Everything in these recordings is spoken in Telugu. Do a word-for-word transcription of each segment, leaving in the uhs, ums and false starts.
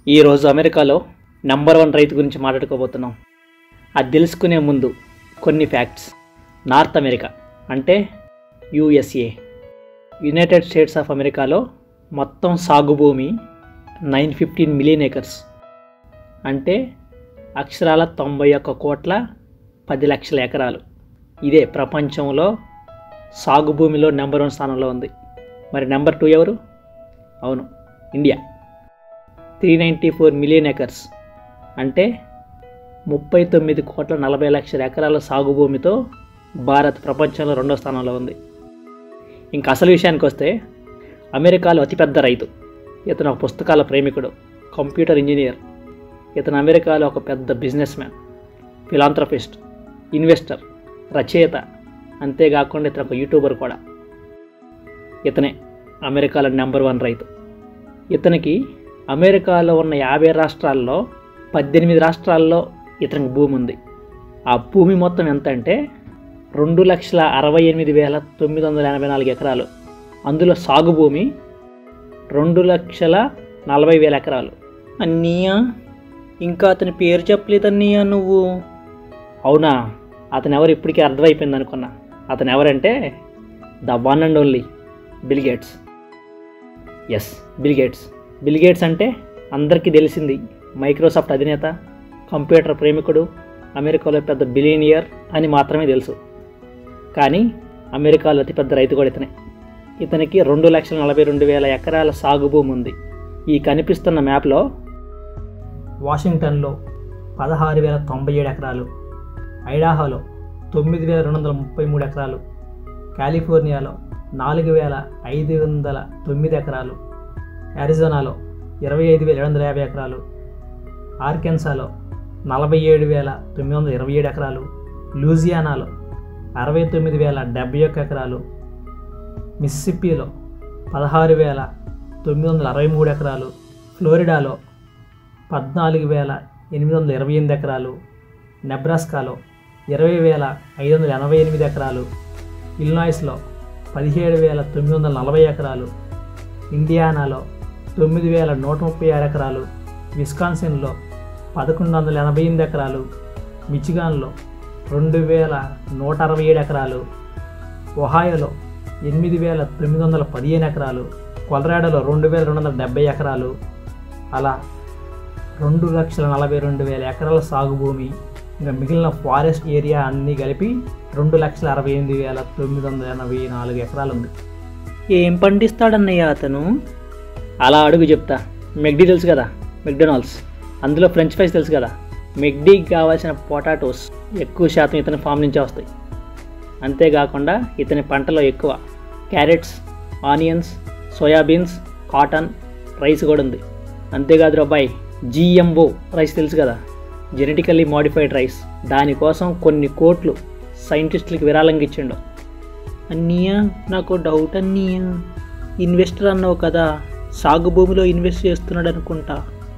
ఈరోజు అమెరికాలో నంబర్ వన్ రైతు గురించి మాట్లాడుకోబోతున్నాం. అది తెలుసుకునే ముందు కొన్ని ఫ్యాక్ట్స్. నార్త్ అమెరికా అంటే యూఎస్ఏ, యునైటెడ్ స్టేట్స్ ఆఫ్ అమెరికాలో మొత్తం సాగు భూమి నైన్ ఫిఫ్టీన్ మిలియన్ ఏకర్స్ అంటే అక్షరాల తొంభై ఒక్క కోట్ల పది లక్షల ఎకరాలు. ఇదే ప్రపంచంలో సాగు భూమిలో నెంబర్ వన్ స్థానంలో ఉంది. మరి నెంబర్ టూ ఎవరు? అవును, India. Three ninety four million acres అంటే ముప్పై తొమ్మిది కోట్ల నలభై లక్షల ఎకరాల సాగు భూమితో భారత్ ప్రపంచంలో రెండో స్థానంలో ఉంది. ఇంక అసలు విషయానికి వస్తే అమెరికాలో అతిపెద్ద రైతు. ఇతను ఒక పుస్తకాల ప్రేమికుడు, కంప్యూటర్ ఇంజనీర్. ఇతను అమెరికాలో ఒక పెద్ద బిజినెస్ మ్యాన్, ఫిలాంథ్రపిస్ట్, ఇన్వెస్టర్, రచయిత. అంతేకాకుండా ఇతను ఒక యూట్యూబర్ కూడా. ఇతనే అమెరికాలో నెంబర్ వన్ రైతు. ఇతనికి అమెరికాలో ఉన్న యాభై రాష్ట్రాల్లో పద్దెనిమిది రాష్ట్రాల్లో ఇతనికి భూమి ఉంది. ఆ భూమి మొత్తం ఎంత అంటే రెండు లక్షల అరవై ఎనిమిది వేల తొమ్మిది వందల ఎనభై నాలుగు ఎకరాలు. అందులో సాగు భూమి రెండు లక్షల నలభై వేల ఎకరాలు. అన్నయ్య, ఇంకా అతని పేరు చెప్పలేదు అన్నయ్య నువ్వు. అవునా, అతను ఎవరు ఇప్పటికీ అర్థమైపోయింది అనుకున్నా. అతను ఎవరంటే the one and only Bill Gates. Yes, Bill Gates. Bill Gates అంటే అందరికీ తెలిసింది మైక్రోసాఫ్ట్ అధినేత, కంప్యూటర్ ప్రేమికుడు, అమెరికాలో పెద్ద బిలియనియర్ అని మాత్రమే తెలుసు. కానీ అమెరికాలో అతిపెద్ద రైతు కూడా ఇతనే. ఇతనికి రెండు లక్షల నలభై రెండు వేల ఎకరాల సాగు భూమి ఉంది. ఈ కనిపిస్తున్న మ్యాప్లో వాషింగ్టన్లో పదహారు వేల తొంభై ఏడు ఎకరాలు, ఐడాహోలో తొమ్మిది వేల రెండు వందల ముప్పై మూడు ఎకరాలు, కాలిఫోర్నియాలో నాలుగు వేల ఐదు వందల తొమ్మిది ఎకరాలు, అరిజోనాలో ఇరవై ఐదు వేల ఏడు వందల యాభై ఎకరాలు, ఆర్కెన్సాలో నలభై ఏడు వేల తొమ్మిది వందల ఇరవై ఏడు ఎకరాలు, లూజియానాలో అరవై తొమ్మిది వేల డెబ్బై ఒక్క ఎకరాలు, మిస్సిసిప్పిలో పదహారు వేల తొమ్మిది వందల అరవై మూడు ఎకరాలు, ఫ్లోరిడాలో పద్నాలుగు వేల ఎనిమిది వందల ఇరవై ఎనిమిది ఎకరాలు, నెబ్రాస్కాలో ఇరవై వేల ఐదు వందల ఎనభై ఎనిమిది ఎకరాలు, ఇల్నాయిస్లో పదిహేడు వేల తొమ్మిది వందల నలభై ఎకరాలు, ఇండియానాలో తొమ్మిది వేల నూట ముప్పై ఆరు ఎకరాలు, విస్కాన్సిన్లో పదకొండు వందల ఎనభై ఎనిమిది ఎకరాలు, మిచిగాన్లో రెండు వేల నూట అరవై ఏడు ఎకరాలు, ఒహాయోలో ఎనిమిది వేల తొమ్మిది వందల పదిహేను ఎకరాలు, కొలరాడోలో రెండు వేల రెండు వందల డెబ్బై ఎకరాలు. అలా రెండు లక్షల నలభై రెండు వేల ఎకరాల సాగు భూమి, ఇంకా మిగిలిన ఫారెస్ట్ ఏరియా అన్నీ కలిపి రెండు లక్షల అరవై ఎనిమిది వేల తొమ్మిది వందల ఎనభై నాలుగు ఎకరాలు ఉంది. ఏం పండిస్తాడన్నయ్య అతను? అలా అడుగు చెప్తా. మెక్డీ తెలుసు కదా, మెక్డొనాల్డ్స్. అందులో ఫ్రెంచ్ ఫ్రైస్ తెలుసు కదా. మెక్డీకి కావాల్సిన పొటాటోస్ ఎక్కువ శాతం ఇతని ఫామ్ నుంచే వస్తాయి. అంతేకాకుండా ఇతని పంటలో ఎక్కువ carrots, onions, soybeans, cotton, rice కూడా ఉంది. అంతేకాదు అబ్బాయి, జిఎంఓ రైస్ తెలుసు కదా, జెనెటికల్లీ మోడిఫైడ్ రైస్. దానికోసం కొన్ని కోట్లు సైంటిస్టులకి విరాళంగా ఇచ్చిండు. అన్నయ్య, నాకు డౌట్ అన్నయ్య, ఇన్వెస్టర్ అన్నావు కదా, సాగు భూమిలో ఇన్వెస్ట్ చేస్తున్నాడు అనుకుంటా.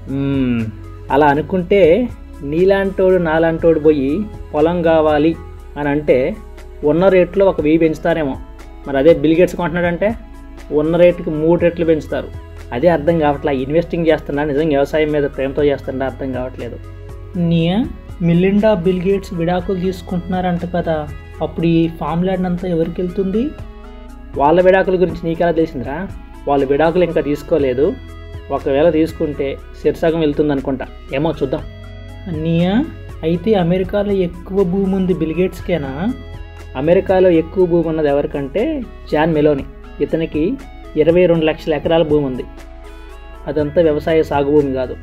అలా అనుకుంటే నీలాంటోడు నాలాంటోడు పోయి పొలం కావాలి అని అంటే ఉన్న రేట్లో ఒక వెయ్యి పెంచుతారేమో. మరి అదే బిల్ గేట్స్ కొంటున్నాడంటే ఉన్న రేటుకి మూడు రెట్లు పెంచుతారు. అదే అర్థం కావట్లా. ఇన్వెస్టింగ్ చేస్తున్నా, నిజంగా వ్యవసాయం మీద ప్రేమతో చేస్తున్నా అర్థం కావట్లేదు. అన్నయ్య, మిలిండా బిల్ గేట్స్ విడాకులు తీసుకుంటున్నారంట కదా, అప్పుడు ఈ ఫామ్ ల్యాండ్ అంతా ఎవరికి వెళ్తుంది? వాళ్ళ విడాకుల గురించి నీకెలా తెలిసిందిరా? వాళ్ళు విడాకులు ఇంకా తీసుకోలేదు. ఒకవేళ తీసుకుంటే శీర్షకం వెళ్తుంది అనుకుంటా, ఏమో చూద్దాం. అన్నయ్య, అయితే అమెరికాలో ఎక్కువ భూమి ఉంది బిల్ గేట్స్కేనా? అమెరికాలో ఎక్కువ భూమి ఉన్నది ఎవరికంటే జాన్ మెలోని. ఇతనికి ఇరవై రెండు లక్షల ఎకరాల భూమి ఉంది. అదంతా వ్యవసాయ సాగు భూమి కాదు.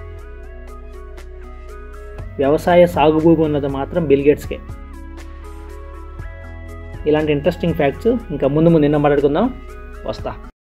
వ్యవసాయ సాగు భూమి ఉన్నది మాత్రం బిల్ గేట్స్కే. ఇలాంటి ఇంట్రెస్టింగ్ ఫ్యాక్ట్స్ ఇంకా ముందు ముందు ఎన్నో మాట్లాడుకుందాం. వస్తా.